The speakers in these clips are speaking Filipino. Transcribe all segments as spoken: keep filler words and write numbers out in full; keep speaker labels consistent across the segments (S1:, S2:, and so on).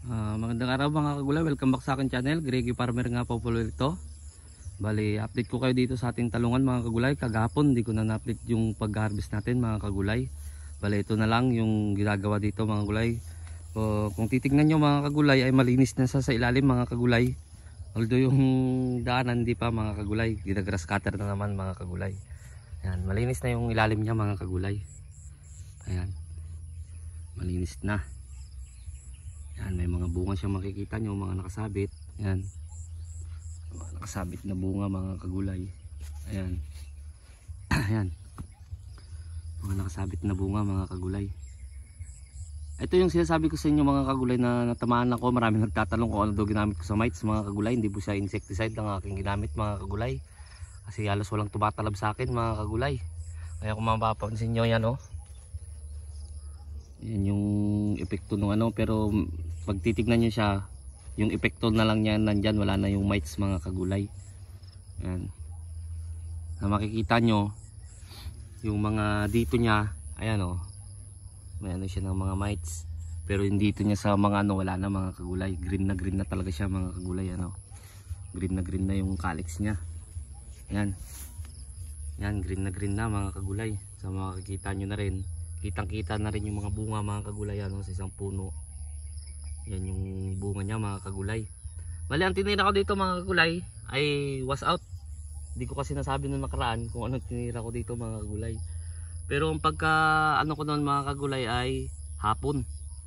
S1: Uh, magandang araw mga kagulay, welcome back sa akin channel. Greggy Farmer nga po po ito. Bali, update ko kayo dito sa ating talungan mga kagulay. Kagahapon hindi ko na na-update yung pag-harvest natin mga kagulay. Bali, ito na lang yung ginagawa dito mga kagulay. So, kung titignan nyo mga kagulay ay malinis na sa, sa ilalim mga kagulay. Although yung daanan hindi pa mga kagulay, ginagrass cutter na naman mga kagulay. Ayan, malinis na yung ilalim niya mga kagulay. Ayan, malinis na. Yan, may mga bunga siya makikita nyo, mga nakasabit. Yan, mga nakasabit na bunga mga kagulay. Ayan. Ayan, mga nakasabit na bunga mga kagulay. Ito yung sinasabi ko sa inyo mga kagulay na natamaan ako. Maraming nagtatanong kung ano daw ginamit ko sa mites mga kagulay. Hindi po siya insecticide lang aking ginamit mga kagulay, kasi halos walang tumatalab sa akin mga kagulay. Kaya kung mapapansin nyo yan oh, yan yung epekto ng ano. Pero pag titignan nyo siya, yung epekto na lang yan nandyan, wala na yung mites mga kagulay. Yan, na makikita nyo yung mga dito nya, ayan o, may ano siya ng mga mites. Pero yung dito nya sa mga ano, wala na mga kagulay. Green na green na talaga siya mga kagulay. Ano, green na green na yung calyx nya. Yan, yan, green na green na mga kagulay. So makikita nyo na rin, kitang kita na rin yung mga bunga mga kagulay ano, sa isang puno. Yan yung bunga niya mga kagulay. Bali, ang tinira ko dito mga kagulay ay was out. Hindi ko kasi nasabi nung nakaraan kung ano tinira ko dito mga kagulay. Pero ang pagka ano ko noon mga kagulay ay hapon.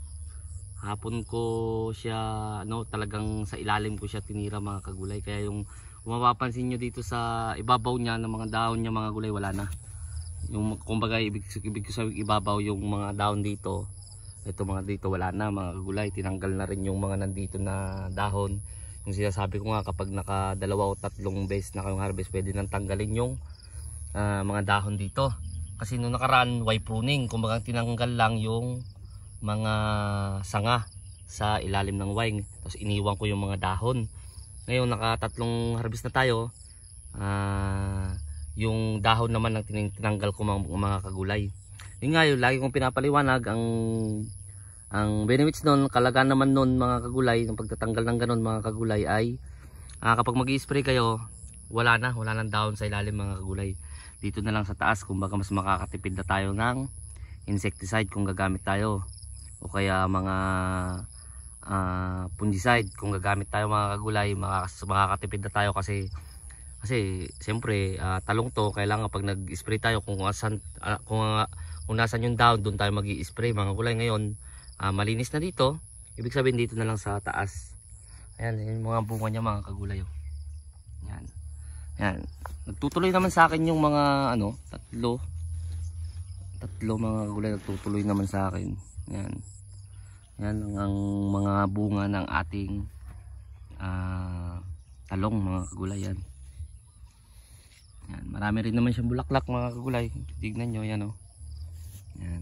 S1: Hapon ko siya ano, talagang sa ilalim ko siya tinira mga kagulay. Kaya yung kung mapapansin nyo dito sa ibabaw niya ng mga dahon niya mga kagulay, wala na. Yung kumbaga ibig, ibig ko sabihin ibabaw yung mga dahon dito. Ito mga dito wala na mga kagulay. Tinanggal na rin yung mga nandito na dahon. Yung sinasabi ko nga, kapag naka dalawa o tatlong beses na kayong harvest, pwede nang tanggalin yung uh, mga dahon dito. Kasi nung nakaraan Y pruning, kumbaga tinanggal lang yung mga sanga sa ilalim ng Y, tapos iniwan ko yung mga dahon. Ngayon naka tatlong harvest na tayo, uh, yung dahon naman ang tinanggal ko mga, mga kagulay. Yun nga, yung lagi kong pinapaliwanag, ang ang benefits nun, kalagaan naman nun mga kagulay, ng pagtatanggal ng ganun mga kagulay ay uh, kapag mag-i-spray kayo, wala na, wala nang dahon sa ilalim mga kagulay. Dito na lang sa taas, kumbaga mas makakatipid na tayo ng insecticide kung gagamit tayo, o kaya mga uh, fungicide kung gagamit tayo mga kagulay. Makakatipid na tayo kasi Kasi siyempre uh, talong to, kailangan pag nag-spray tayo kung asan, uh, kung, uh, kung nasan yung down, doon tayo mag-i-spray mga kulay. Ngayon uh, malinis na dito, ibig sabihin dito na lang sa taas. Ayan, yung mga bunga niya mga kagulay. Oh. Yan. Yan. Nagtutuloy naman sa akin yung mga ano, tatlo. Tatlo mga kagulay nagtutuloy naman sa akin. Yan. Yan ang mga bunga ng ating uh, talong mga kagulay yan. Yan, marami rin naman siyang bulaklak mga kagulay. Tignan nyo, yan o. Yan.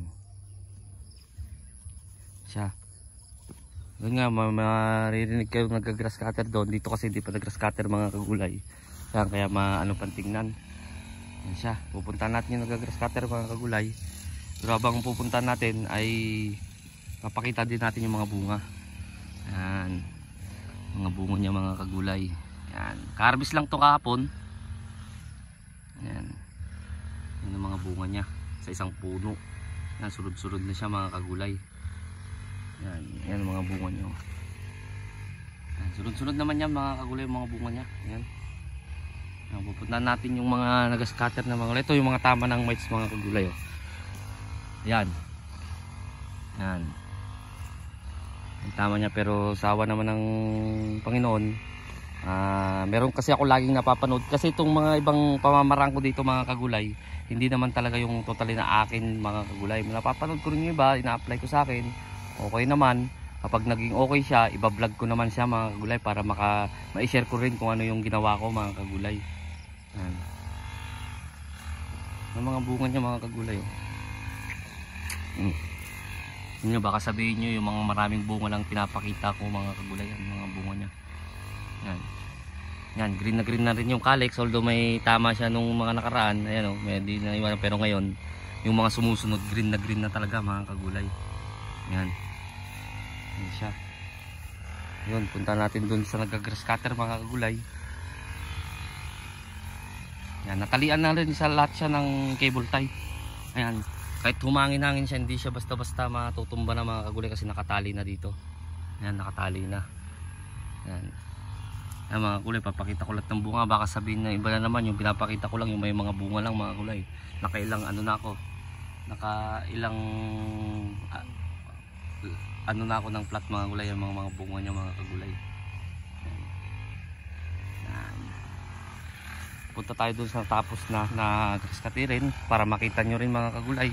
S1: Siya. Doon nga, maririnig kayo nag-grass cutter doon. Dito kasi hindi pa nag-grass cutter mga kagulay. Yan, kaya maano pang tingnan. Yan siya. Pupunta natin yung nag-grass cutter mga kagulay. Pero habang pupunta natin ay papakita din natin yung mga bunga. Yan. Mga bunga niya mga kagulay. Yan. Ka-harvest lang to kahapon. Yan. Yan ang mga bunga niya sa isang puno. Yan, surod-surod na siya mga kagulay. Yan, yan ang mga bunga niya. Yan, surod-surod naman yan mga kagulay, yung mga bunga niya. Yan. Yan, pupuntahan natin yung mga nag-scatter na mga, ito yung mga tama ng mites mga kagulay. Oh. Yan. Yan. Yung tama niya, pero sawa naman ng Panginoon. Uh, meron kasi ako laging napapanood, kasi itong mga ibang pamamaraan ko dito mga kagulay, hindi naman talaga yung totally na akin mga kagulay. Napapanood ko rin yung iba, ina-apply ko sa akin, okay naman. Kapag naging okay siya, iba-vlog ko naman siya mga kagulay para maka ma-share ko rin kung ano yung ginawa ko mga kagulay. Yan. Ang mga bunga niya mga kagulay. Oh. Hmm. Yun, baka sabihin nyo yung mga maraming bunga lang pinapakita ko mga kagulay, ang mga bunga niya. Yan. Yan, green na green na rin yung calyx, although may tama siya nung mga nakaraan. Ayan oh, may di na iwan, pero ngayon yung mga sumusunod green na green na talaga mga kagulay. Yan. Yan siya. Yun, punta natin dun sa nag-grass cutter mga kagulay. Yan, natalian na rin sa lahat siya ng cable tie. Ayan, kahit humangin-hangin siya, hindi siya basta-basta matutumba na mga kagulay kasi nakatali na dito. Ayan, nakatali na. Ayan. Ayan mga kagulay, papakita ko lahat ng bunga. Baka sabihin na iba na naman, yung pinapakita ko lang yung may mga bunga lang mga kagulay. Nakailang ano na ako, nakailang uh, ano na ako ng plat mga gulay, yung mga, mga bunga niya mga kagulay. Yan. Punta tayo dun sa tapos na na grass cutterin para makita nyo rin mga kagulay.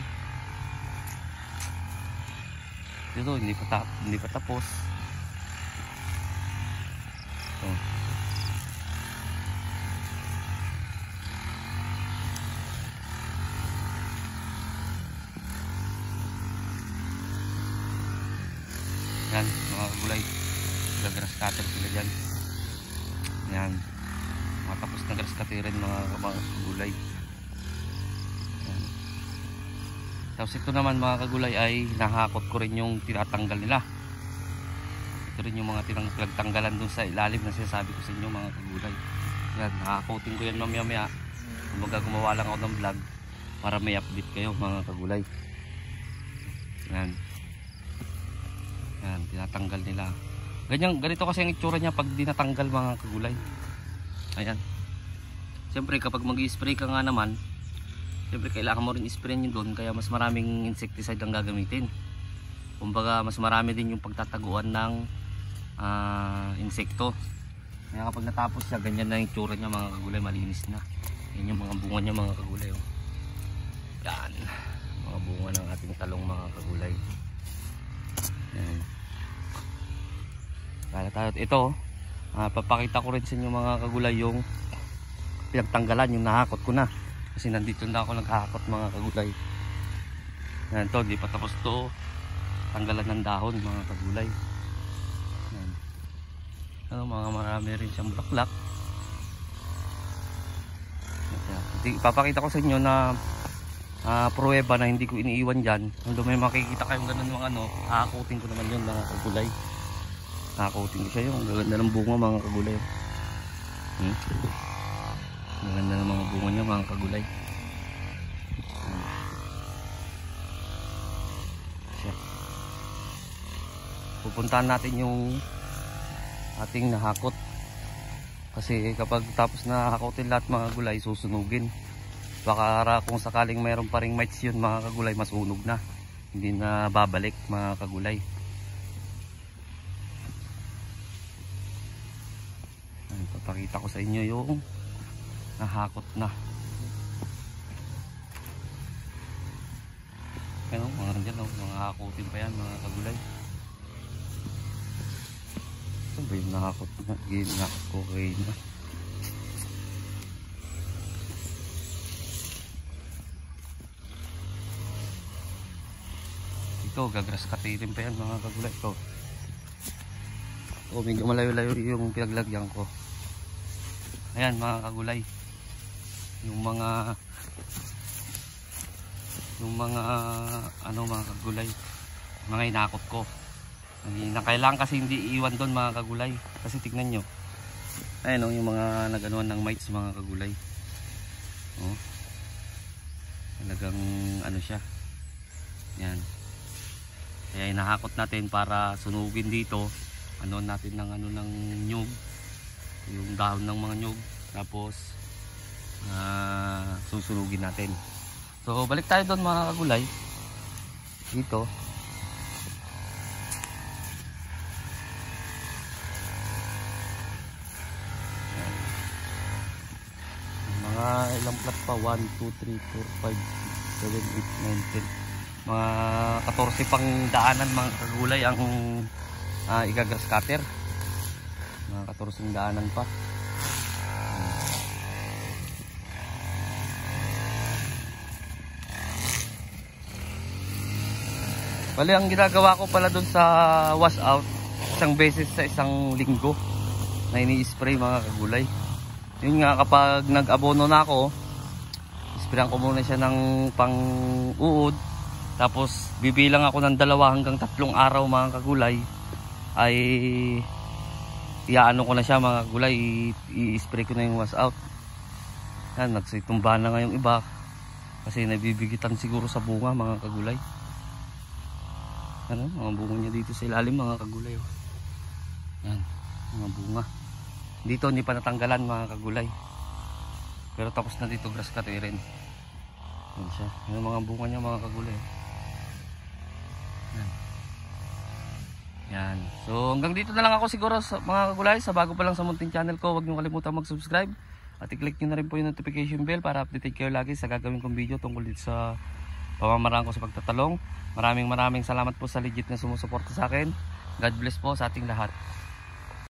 S1: Dito hindi pa, tap, hindi pa tapos. Ito. Yan mga kagulay, grass cutter sila dyan. Yan, matapos na grass cutterin mga, mga kagulay. Yan. Tapos ito naman mga kagulay ay nahakot ko rin yung tinatanggal nila. Ito rin yung mga tinatanggalan dun sa ilalim na sinasabi ko sa inyo mga kagulay. Yan, nakakotin ko yan mamaya maya. Kumaga gumawa lang ako ng vlog para may update kayo mga kagulay. Yan. Yan, tinatanggal nila. Ganyan, ganito kasi ang itsura niya pag dinatanggal mga kagulay. Ayan. Siyempre kapag mag-i-spray ka nga naman, siyempre kailangan mo rin i-spray nyo doon, kaya mas maraming insecticide ang gagamitin. Kumbaga mas marami din yung pagtataguan ng uh, insekto. Kaya kapag natapos siya, ganyan na yung itsura niya mga kagulay, malinis na. Yan yung mga bunga niya mga kagulay. Oh. Yan, mga bunga ng ating talong mga kagulay. Yan. Kaya tayo ito, uh, papakita ko rin sa inyo mga kagulay yung pinagtanggalan, yung nahakot ko na kasi nandito na ako naghahakot mga kagulay. Yan to, di pa tapos to, tanggalan ng dahon mga kagulay. Yan. Ano, mga marami rin siyang bulaklak. Papakita ko sa inyo na uh, pruweba na hindi ko iniiwan dyan. Kung may makikita kayong ganun mga ano, hahakutin ko naman yun mga kagulay. Hahakutin ko siya yung gaganda ng bunga mga kagulay. Hmm? Gaganda ng mga bunga niya mga kagulay. Hmm. Siya. Pupuntahan natin yung ating nahakot. Kasi kapag tapos na hakutin lahat mga gulay, susunugin. Baka kung sakaling mayroon pa ring mites yun mga kagulay, masunog na. Hindi na babalik mga kagulay. Ay, papakita ko sa inyo yung nahakot na. Ano, mga nandyan, no? Mga hakutin pa yan mga kagulay. Ito ba yung nahakot na? Ginakot ko kayo na. Ito, gagrass cutterin pa yan mga kagulay. Ito. Ito, medyo malayo-layo yung pinaglagyan ko. Ayan mga kagulay. Yung mga yung mga ano mga kagulay, mga inakot ko. Na kailangan kasi hindi iiwan doon mga kagulay. Kasi tignan nyo. Ayan o, yung mga nag-anuan ng mites mga kagulay. Oh. Talagang ano siya. Yan. Kaya inahakot natin para sunugin dito. Ano natin ng ano ng nyug. Yung dahon ng mga nyug. Tapos uh, susunugin natin. So balik tayo doon mga kagulay. Dito. Mga ilang plat pa, one, two, three, four, five, six, seven, eight, nine, ten, mga fourteen pang daanan mga kagulay ang uh, igagrass cutter. Mga fourteen daanan pa. Bali ang ginagawa ko pala dun sa wash out, isang beses sa isang linggo na ini-spray mga kagulay. Yun nga, kapag nag-abono na ako, sprayan ko muna siya ng pang-uod. Tapos bibilang ako ng dalawa hanggang tatlong araw mga kagulay, ay iaano ko na siya mga kagulay, i-spray ko na yung wash out. Yan, nagsitumba na nga yung iba kasi nabibigitan siguro sa bunga mga kagulay. Ano, mga bunga niya dito sa ilalim mga kagulay. Oh. Yan, mga bunga. Dito hindi pa natanggalan mga kagulay. Pero tapos na dito grass cut rin. Yan siya. Yung mga bunga niya mga kagulay. Yan. Yan. So hanggang dito na lang ako siguro sa mga kagulay. Sa bago pa lang sa munting channel ko, huwag niyo kalimutan mag-subscribe. At i-click nyo na rin po yung notification bell para update kayo lagi sa gagawin kong video tungkol dito sa pamamaraan ko sa pagtatalong. Maraming maraming salamat po sa legit na sumusuporta sa akin. God bless po sa ating lahat.